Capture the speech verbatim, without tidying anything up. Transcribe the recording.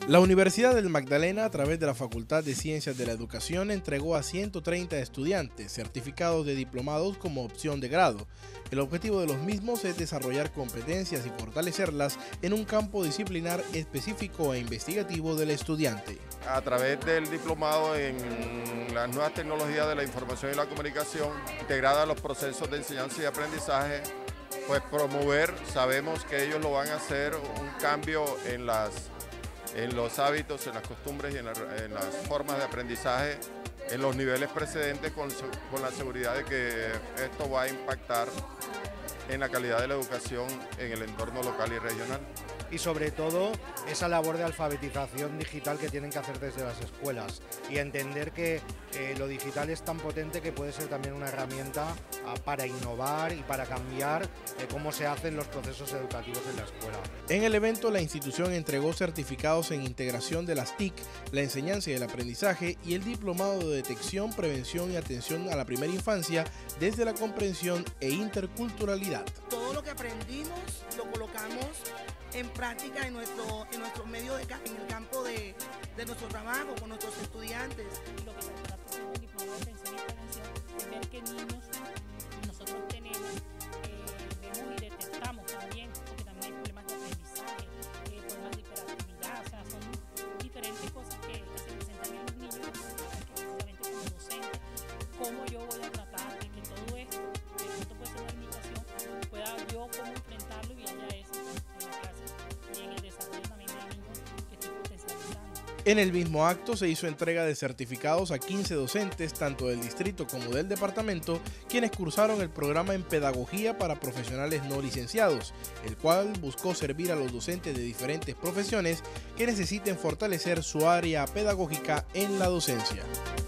La Universidad del Magdalena, a través de la Facultad de Ciencias de la Educación, entregó a ciento treinta estudiantes certificados de diplomados como opción de grado. El objetivo de los mismos es desarrollar competencias y fortalecerlas en un campo disciplinar específico e investigativo del estudiante. A través del diplomado en las nuevas tecnologías de la información y la comunicación, integrada a los procesos de enseñanza y aprendizaje, pues promover, sabemos que ellos lo van a hacer, un cambio en las en los hábitos, en las costumbres y en, la, en las formas de aprendizaje en los niveles precedentes con, con la seguridad de que esto va a impactar en la calidad de la educación en el entorno local y regional. Y sobre todo esa labor de alfabetización digital que tienen que hacer desde las escuelas y entender que eh, lo digital es tan potente que puede ser también una herramienta ah, para innovar y para cambiar eh, cómo se hacen los procesos educativos en la escuela. En el evento, la institución entregó certificados en integración de las T I C, la enseñanza y el aprendizaje y el diplomado de detección, prevención y atención a la primera infancia desde la comprensión e interculturalidad. Todo lo que aprendimos lo colocamos en práctica en nuestro, en nuestro medio de en el campo de, de nuestro trabajo con nuestros estudiantes. Lo que se trata de un diplomado de prevención y prevención es ver qué niños nosotros tenemos, eh, vemos y detectamos también, porque también hay problemas de aprendizaje, eh, problemas de hiperactividad, o sea, son diferentes cosas que, que se presentan en los niños, que precisamente como docente, cómo yo voy a tratar de que todo esto, que esto puede ser una limitación, pueda yo cómo enfrentarlo y haya éxito en la clase y en el desarrollo también del niño que estoy potencializando. En el mismo acto se hizo entrega de certificados a quince docentes, tanto del distrito como del departamento, quienes cursaron el programa en Pedagogía para Profesionales No Licenciados, el cual buscó servir a los docentes de diferentes profesiones que necesiten fortalecer su área pedagógica en la docencia.